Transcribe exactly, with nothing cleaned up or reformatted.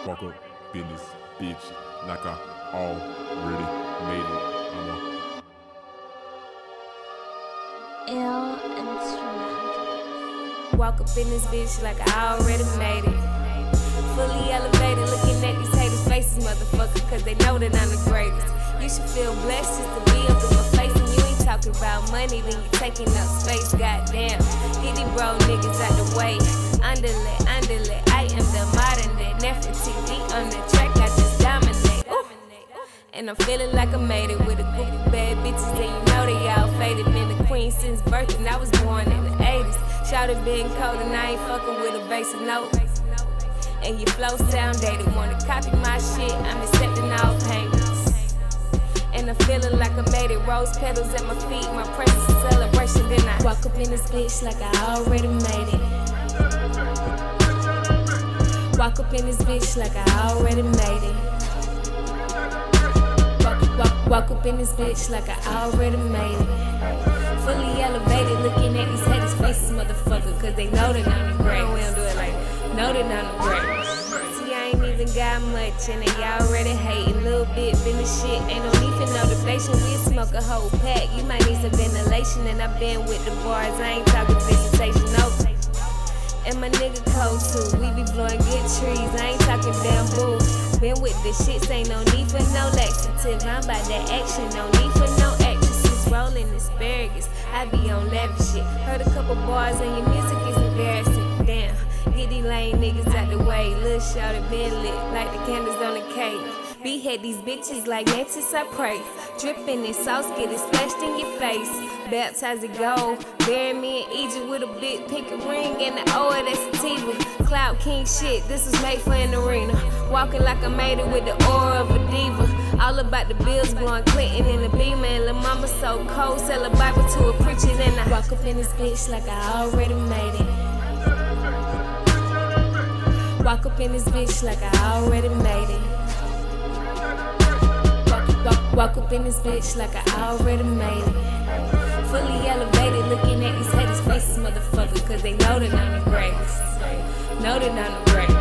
Walk up, business, bitch, like I already made it. I'm a Ill instrumental. Walk up in this bitch like I already made it. Fully elevated, looking at these haters' faces, motherfucker, cause they know that I'm the greatest. You should feel blessed just to be up in my face, and you ain't talking about money, then you taking up space, goddamn. Get these bro niggas out the way. Underlet, underlet, I am the modern day Nefertiti on the track, I just dominate. Ooh. And I'm feeling like I made it with a group of bad bitches, and you know they all faded. Been the queen since birth, and I was born in the eighties. Shouted been cold, and I ain't fucking with a basic note. And your flow sound dated, wanna copy my shit, I'm accepting all payments. And I'm feeling like I made it, rose petals at my feet, my presence is celebration. Then I walk up in this bitch like I already made it. Walk up in this bitch like I already made it. Walk, walk, walk up in this bitch like I already made it. Fully elevated, looking at these haters' faces, motherfucker, cause they know that I'm the greatest. We don't do it like that. Know that I'm the greatest. See, I ain't even got much, and they already hating. Little bit been the shit, ain't no need for motivation. We smoke a whole pack, you might need some ventilation. And I've been with the bars, I ain't talking vegetation, no. And my nigga cold too, we be blowing good trees, I ain't talking bamboo. Been with the shits, ain't no need for no laxative. I'm about that action, no need for no actresses. Rolling asparagus, I be on lavish shit. Heard a couple bars and your music is embarrassing, damn. Get these lame niggas out the way. Lil' shorty been lit like the candles on the cake. Behead these bitches like Mantis, I pray. Drippin' in sauce, get it splashed in your face. Baptize it gold. Bury me in Egypt with a big pink ring and the O of that sativa. Cloud King shit, this was made for an arena. Walking like I made it with the aura of a diva. All about the bills, blowing Clinton in the beamer. And La Mama so cold, sell a Bible to a preacher. Then I walk up in this bitch like I already made it. Walk up in this bitch like I already made it. Walk, walk, walk up in this bitch like I already made it. Fully elevated, looking at these haters' faces, motherfucker, cause they know that I'm the greatest. Know that I'm the greatest.